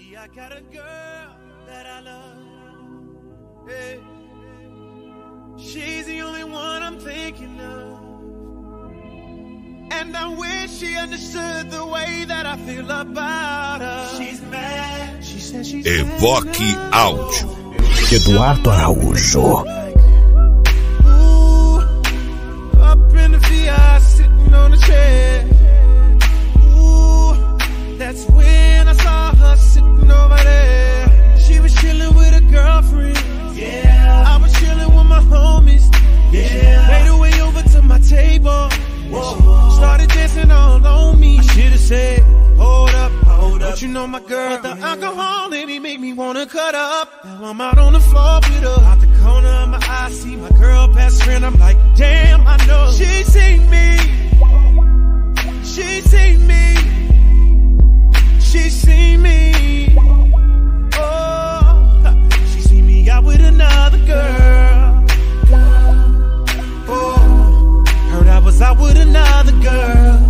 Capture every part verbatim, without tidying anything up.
See, I got a girl that I love. Hey. She's the only one I'm thinking of. And I wish she understood the way that I feel about her. She's mad. She says she's Evok Áudio. Eduardo Araujo. Ooh, up in the V I, sitting on the chair. Ooh, that's when I saw her sitting over there. She was chilling with a girlfriend. Yeah, I was chilling with my homies. Yeah, made her way over to my table. Whoa. Started dancing all on me. I should've said, hold up, hold up. Don't you know my girl? But the alcohol in it make me wanna cut up. Now I'm out on the floor with her. Out the corner of my eye, see my girl best friend. I'm like, damn, I know she seen me. She seen me. She seen me. Oh, she seen me out with another girl. Oh, heard I was out with another girl.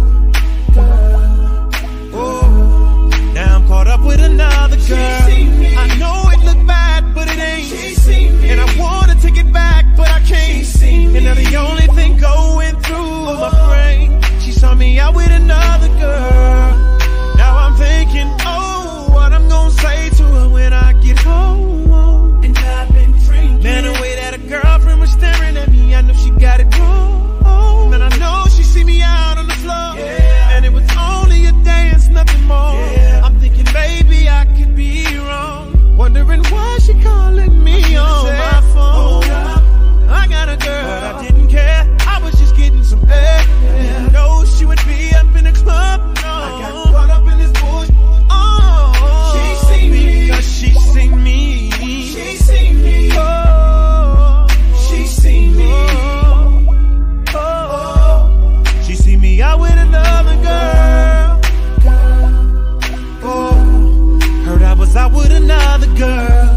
Oh, now I'm caught up with another girl. I know it looked bad, but it ain't. And I wanna take it back, but I can't. And now the only thing going through my brain, she saw me out with another girl. Now I'm thinking, oh, what I'm gonna say to her when I get home. And I've been drinking. Man, the way that a girlfriend was staring at me, I know she gotta go. Man, I know she see me out on the floor. Yeah. And it was only a dance, nothing more. Yeah. I'm thinking maybe I could be wrong, wondering why she calling me on say, my phone. I got a girl, but I didn't care. I was just getting some air. Yeah. No, she would be up in the club. No, I got caught up in this bullshit. Oh, she seen me because she seen me. She seen me. Oh, she seen me. Oh, oh, she seen me out with another girl. Oh, heard I was out with another girl.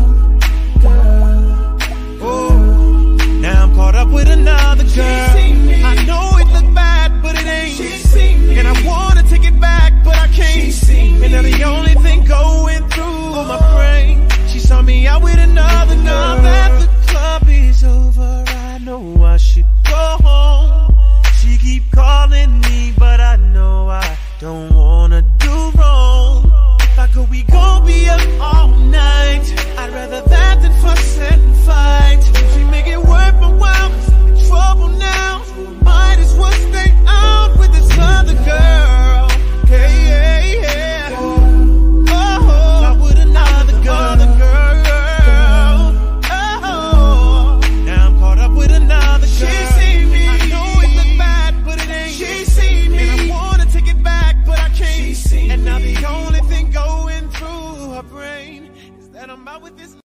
Oh, now I'm caught up with another girl. I know it looked bad, but it ain't. And I wanna take it back, but I can't. And now the only thing going through my brain, she saw me out with another girl. Now that the club is over, I know I should go home. She keep calling me, but I know I don't wanna do wrong. If I go, we gon' be up all night. I'd rather that than fuss and fight. If she make it worth my while, 'cause I'm in trouble now. So I might as well stay out with this other girl. Hey, hey, yeah. Oh, out with another girl. Oh, now I'm caught up with another girl. She seen me. I know it looked bad, but it ain't. She seen me. And I wanna take it back, but I can't. She seen and now the only thing going through her brain is that I'm out with this